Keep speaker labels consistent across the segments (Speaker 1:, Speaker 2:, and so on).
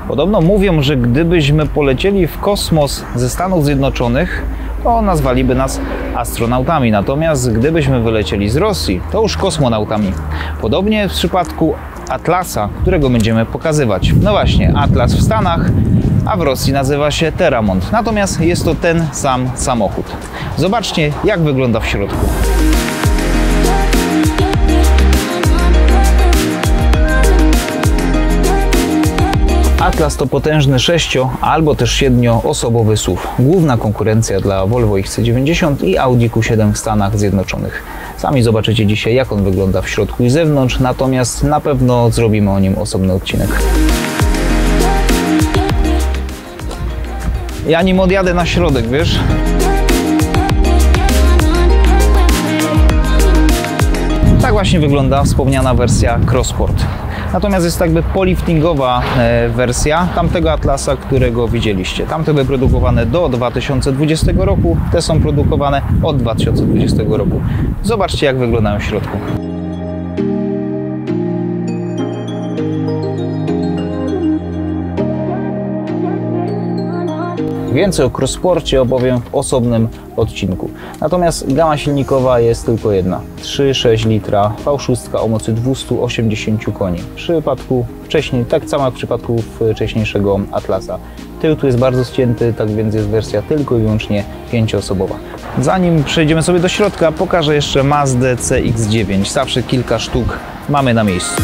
Speaker 1: Podobno mówią, że gdybyśmy polecieli w kosmos ze Stanów Zjednoczonych, to nazwaliby nas astronautami. Natomiast gdybyśmy wylecieli z Rosji, to już kosmonautami. Podobnie w przypadku Atlasa, którego będziemy pokazywać. No właśnie, Atlas w Stanach, a w Rosji nazywa się Terramont. Natomiast jest to ten sam samochód. Zobaczcie, jak wygląda w środku. Atlas to potężny 6- albo też 7-osobowy SUV. Główna konkurencja dla Volvo XC90 i Audi Q7 w Stanach Zjednoczonych. Sami zobaczycie dzisiaj, jak on wygląda w środku i zewnątrz, natomiast na pewno zrobimy o nim osobny odcinek. Ja nim odjadę na środek, wiesz? Tak właśnie wygląda wspomniana wersja CrossSport. Natomiast jest jakby poliftingowa wersja tamtego Atlasa, którego widzieliście. Tamte wyprodukowane do 2020 roku, te są produkowane od 2020 roku. Zobaczcie, jak wyglądają w środku. Więcej o CrossSporcie opowiem w osobnym odcinku. Natomiast gama silnikowa jest tylko jedna. 3,6 litra V6 o mocy 280 koni. W przypadku wcześniej, tak samo jak w przypadku wcześniejszego Atlasa. Tył tu jest bardzo ścięty, tak więc jest wersja tylko i wyłącznie 5-osobowa. Zanim przejdziemy sobie do środka, pokażę jeszcze Mazdę CX-9. Zawsze kilka sztuk mamy na miejscu.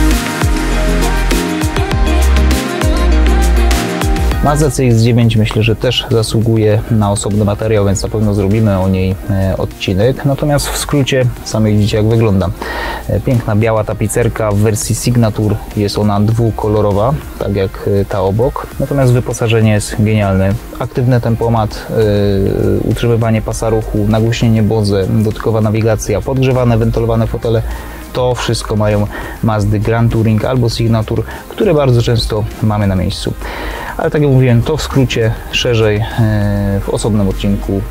Speaker 1: Mazda CX-9 myślę, że też zasługuje na osobny materiał, więc na pewno zrobimy o niej odcinek. Natomiast w skrócie sami widzicie, jak wygląda. Piękna biała tapicerka w wersji Signature, jest ona dwukolorowa, tak jak ta obok. Natomiast wyposażenie jest genialne. Aktywny tempomat, utrzymywanie pasa ruchu, nagłośnienie Bose, dotykowa nawigacja, podgrzewane, wentylowane fotele. To wszystko mają Mazdy Grand Touring albo Signature, które bardzo często mamy na miejscu. Ale tak jak mówiłem, to w skrócie, szerzej w osobnym odcinku.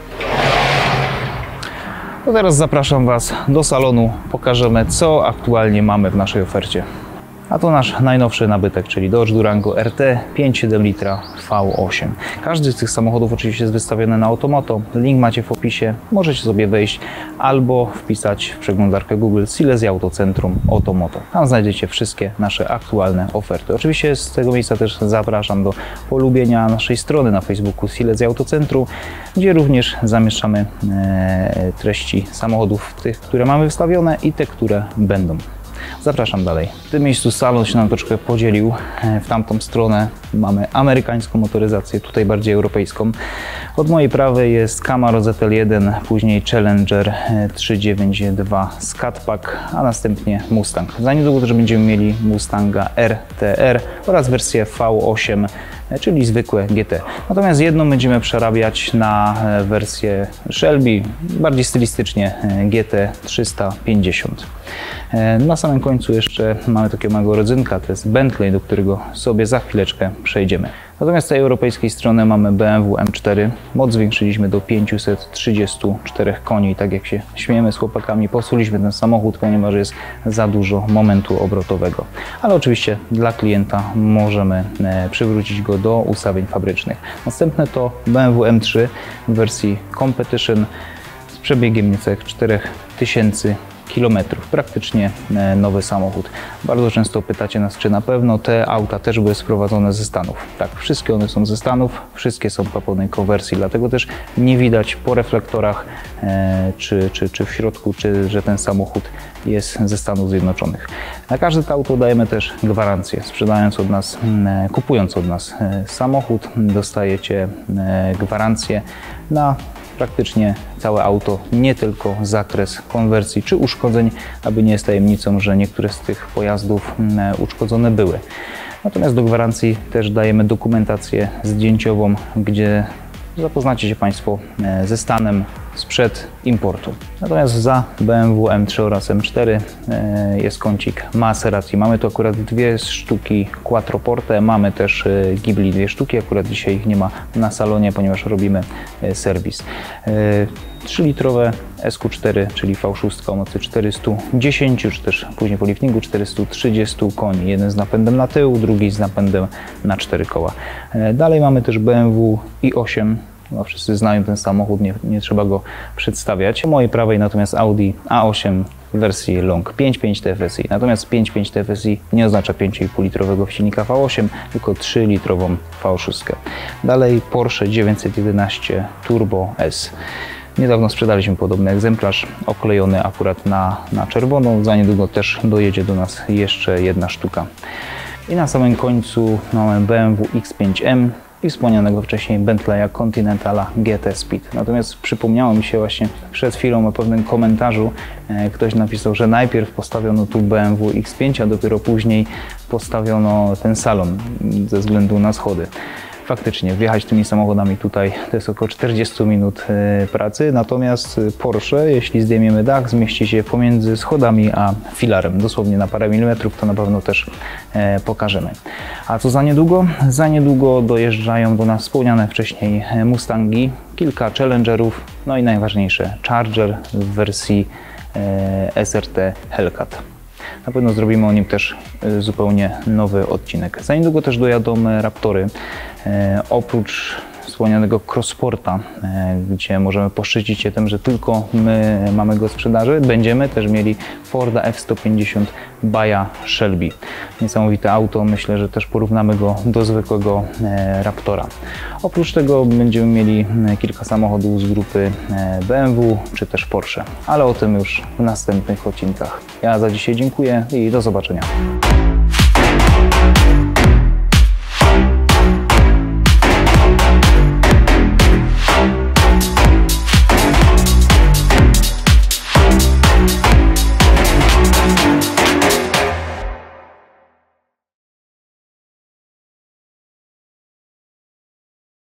Speaker 1: To teraz zapraszam Was do salonu, pokażemy, co aktualnie mamy w naszej ofercie. A to nasz najnowszy nabytek, czyli Dodge Durango RT 5,7 litra V8. Każdy z tych samochodów oczywiście jest wystawiony na Automoto. Link macie w opisie. Możecie sobie wejść albo wpisać w przeglądarkę Google Silesia Autocentrum Automoto. Tam znajdziecie wszystkie nasze aktualne oferty. Oczywiście z tego miejsca też zapraszam do polubienia naszej strony na Facebooku Silesia Autocentrum, gdzie również zamieszczamy treści samochodów, tych, które mamy wystawione i te, które będą. Zapraszam dalej. W tym miejscu salon się nam troszkę podzielił. W tamtą stronę mamy amerykańską motoryzację, tutaj bardziej europejską. Od mojej prawej jest Camaro ZL1, później Challenger 392 Scatpack, a następnie Mustang. Za niedługo też będziemy mieli Mustanga RTR oraz wersję V8, czyli zwykłe GT. Natomiast jedną będziemy przerabiać na wersję Shelby, bardziej stylistycznie GT 350. Na samym końcu jeszcze mamy takiego małego rodzynka, to jest Bentley, do którego sobie za chwileczkę przejdziemy. Natomiast z tej europejskiej strony mamy BMW M4. Moc zwiększyliśmy do 534 koni. Tak jak się śmiejemy z chłopakami, posuliśmy ten samochód, ponieważ jest za dużo momentu obrotowego. Ale oczywiście dla klienta możemy przywrócić go do ustawień fabrycznych. Następne to BMW M3 w wersji Competition z przebiegiem niecałych 4000 km. Praktycznie nowy samochód. Bardzo często pytacie nas, czy na pewno te auta też były sprowadzone ze Stanów. Tak, wszystkie one są ze Stanów, wszystkie są po pełnej konwersji, dlatego też nie widać po reflektorach czy w środku, że ten samochód jest ze Stanów Zjednoczonych. Na każde to auto dajemy też gwarancję. Sprzedając od nas, kupując od nas samochód, dostajecie gwarancję na praktycznie całe auto, nie tylko zakres konwersji czy uszkodzeń, aby nie jest tajemnicą, że niektóre z tych pojazdów uszkodzone były. Natomiast do gwarancji też dajemy dokumentację zdjęciową, gdzie zapoznacie się Państwo ze stanem sprzed importu. Natomiast za BMW M3 oraz M4 jest kącik Maserati. Mamy tu akurat dwie sztuki Quattroporte, mamy też Ghibli, dwie sztuki. Akurat dzisiaj ich nie ma na salonie, ponieważ robimy serwis. 3-litrowe SQ4, czyli V6 o mocy 410, czy też później po liftingu 430 koni. Jeden z napędem na tył, drugi z napędem na 4 koła. Dalej mamy też BMW i8. No, wszyscy znają ten samochód, nie trzeba go przedstawiać. Po mojej prawej natomiast Audi A8 w wersji Long 5.5 TFSI. Natomiast 5.5 TFSI nie oznacza 5,5-litrowego silnika V8, tylko 3-litrową V6. Dalej Porsche 911 Turbo S. Niedawno sprzedaliśmy podobny egzemplarz, oklejony akurat na czerwono. Za niedługo też dojedzie do nas jeszcze jedna sztuka. I na samym końcu mamy BMW X5M i wspomnianego wcześniej Bentleya Continentala GT Speed. Natomiast przypomniało mi się właśnie przed chwilą o pewnym komentarzu. Ktoś napisał, że najpierw postawiono tu BMW X5, a dopiero później postawiono ten salon ze względu na schody. Faktycznie, wjechać tymi samochodami tutaj to jest około 40 minut pracy, natomiast Porsche, jeśli zdejmiemy dach, zmieści się pomiędzy schodami a filarem, dosłownie na parę milimetrów, to na pewno też pokażemy. A co za niedługo? Za niedługo dojeżdżają do nas wspomniane wcześniej Mustangi, kilka Challengerów, no i najważniejsze Charger w wersji SRT Hellcat. Na pewno zrobimy o nim też zupełnie nowy odcinek. Za niedługo też dojadą Raptory. Oprócz wspomnianego Crossporta, gdzie możemy poszczycić się tym, że tylko my mamy go w sprzedaży, będziemy też mieli Forda F-150 Baya Shelby. Niesamowite auto, myślę, że też porównamy go do zwykłego Raptora. Oprócz tego będziemy mieli kilka samochodów z grupy BMW czy też Porsche, ale o tym już w następnych odcinkach. Ja za dzisiaj dziękuję i do zobaczenia.